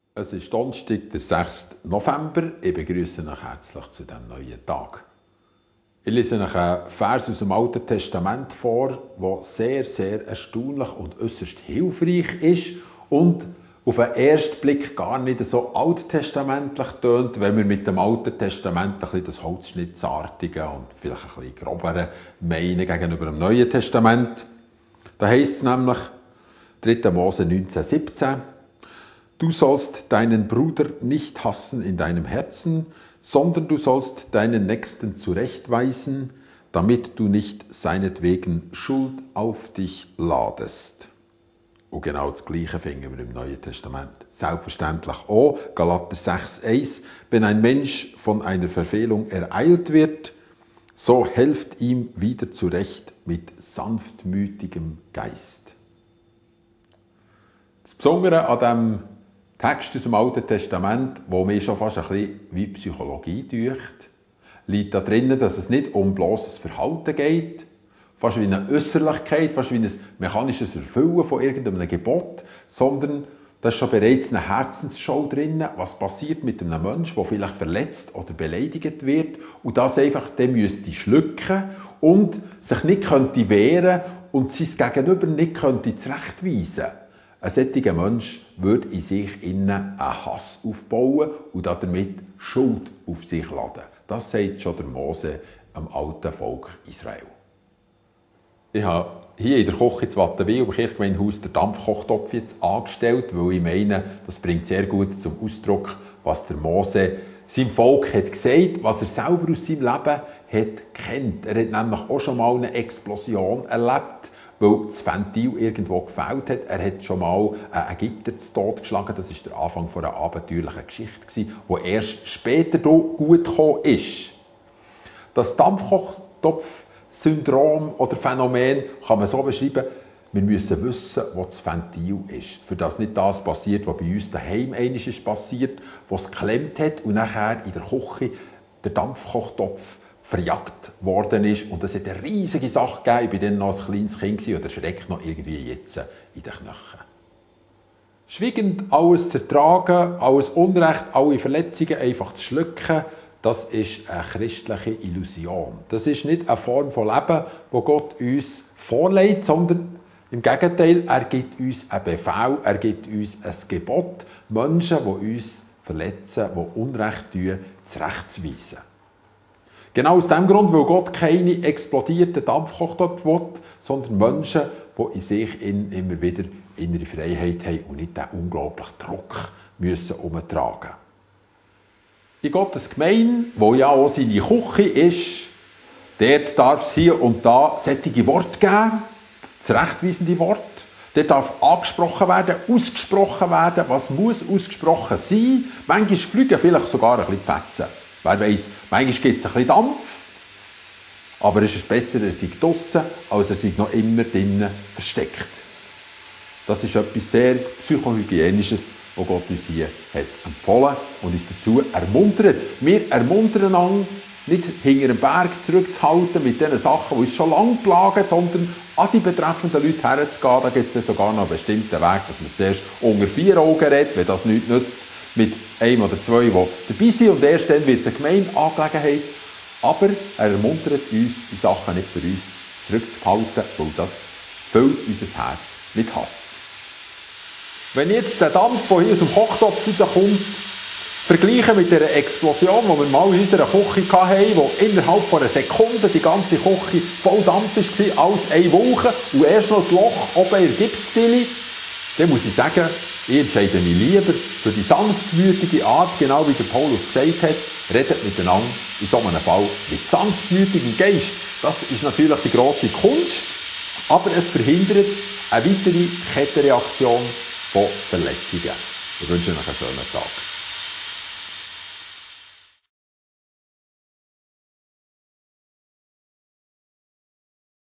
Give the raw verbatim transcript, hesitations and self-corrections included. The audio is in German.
Es ist Donnerstag, der sechste November. Ich begrüße euch herzlich zu diesem neuen Tag. Ich lese euch einen Vers aus dem Alten Testament vor, der sehr, sehr erstaunlich und äußerst hilfreich ist und auf den ersten Blick gar nicht so alttestamentlich tönt, wenn wir mit dem Alten Testament ein bisschen das Holzschnittsartige und vielleicht ein bisschen grobere meinen gegenüber dem Neuen Testament. Da heisst es nämlich, dritter Mose neunzehn siebzehn, du sollst deinen Bruder nicht hassen in deinem Herzen, sondern du sollst deinen Nächsten zurechtweisen, damit du nicht seinetwegen Schuld auf dich ladest. Und genau das Gleiche finden wir im Neuen Testament. Selbstverständlich auch, Galater sechs eins, wenn ein Mensch von einer Verfehlung ereilt wird, so helft ihm wieder zurecht mit sanftmütigem Geist. Das Besondere an diesem Text aus dem Alten Testament, wo mir schon fast ein bisschen wie Psychologie deucht, liegt da drin, dass es nicht um bloßes Verhalten geht, fast wie eine Äusserlichkeit, fast wie ein mechanisches Erfüllen von irgendeinem Gebot, sondern da ist schon bereits eine Herzensschau drin, was passiert mit einem Menschen, der vielleicht verletzt oder beleidigt wird und das einfach dann müsste schlucken und sich nicht könnte wehren und sein Gegenüber nicht könnte zurechtweisen. Ein solcher Mensch würde in sich innen einen Hass aufbauen und damit Schuld auf sich laden. Das sagt schon der Mose am alten Volk Israel. Ich habe hier in der Küche in Wattenwil im Kirchgemeindehaus den Dampfkochtopf jetzt angestellt, weil ich meine, das bringt sehr gut zum Ausdruck, was der Mose seinem Volk hat gesagt, was er selber aus seinem Leben hat kennt. Er hat nämlich auch schon mal eine Explosion erlebt, weil das Ventil irgendwo gefehlt hat. Er hat schon mal einen Ägypter zu Tod geschlagen. Das war der Anfang einer abenteuerlichen Geschichte, die erst später gut gekommen ist. Das Dampfkochtopf-Syndrom oder Phänomen kann man so beschreiben, wir müssen wissen, wo das Ventil ist. Für das nicht das passiert, was bei uns daheim einmal ist passiert, was es geklemmt hat und nachher in der Küche der Dampfkochtopf verjagt worden ist. Und das hat eine riesige Sache gegeben. Ich war dann noch ein kleines Kind und der schreckt noch irgendwie jetzt in den Knochen. Schweigend alles zu ertragen, alles Unrecht, alle Verletzungen einfach zu schlucken, das ist eine christliche Illusion. Das ist nicht eine Form von Leben, die Gott uns vorlegt, sondern im Gegenteil, er gibt uns einen Befehl, er gibt uns ein Gebot, Menschen, die uns verletzen, die Unrecht tun, zurechtzuweisen. Genau aus dem Grund, weil Gott keine explodierten Dampfkochtopf will, sondern Menschen, die in sich immer wieder innere Freiheit haben und nicht diesen unglaublichen Druck müssen umtragen. In Gottes Gemeinde, wo ja auch seine Küche ist, dort darf es hier und da solche Worte geben, zurechtweisende Worte. Dort darf angesprochen werden, ausgesprochen werden, was muss ausgesprochen sein. Manchmal fliegen vielleicht sogar ein bisschen Fetzen. Wer weiss, manchmal gibt es ein bisschen Dampf, aber es ist besser, er sei draussen, als er sei noch immer drinnen versteckt. Das ist etwas sehr Psychohygienisches, was Gott uns hier hat empfohlen und uns dazu ermuntert. Wir ermuntern einander, nicht hinter dem Berg zurückzuhalten mit den Sachen, die uns schon lange plagen, sondern an die betreffenden Leute herzugehen. Da gibt es sogar noch einen bestimmten Weg, dass man zuerst unter vier Augen redet, wenn das nichts nützt, mit einem oder zwei, die dabei sind. Und erst dann wird es eine Gemeindeangelegenheit. Aber er ermuntert uns, die Sachen nicht für uns zurückzuhalten, weil das füllt unser Herz mit Hass. Wenn jetzt der Dampf, der hier aus dem Kochtopf rauskommt, vergleichen mit der Explosion, die wir mal in unserer Küche hatten, wo innerhalb von einer Sekunde die ganze Küche voll Dampf war, alles eine Wolke und erst noch ein Loch oben in der Gipsstille, dann muss ich sagen, ich entscheide mich lieber für die sanftmütige Art, genau wie der Paulus gesagt hat, redet miteinander in so einem Fall mit sanftmütigem Geist. Das ist natürlich die grosse Kunst, aber es verhindert eine weitere Kettenreaktion von Verletzungen. Ich wünsche euch einen schönen Tag.